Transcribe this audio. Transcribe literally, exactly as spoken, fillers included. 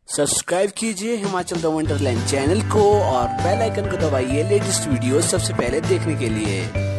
Subscribe कीजिए Himachal the Wonderland channel को और बेल आइकन को दबाइए लेटेस्ट वीडियो सबसे पहले देखने के लिए।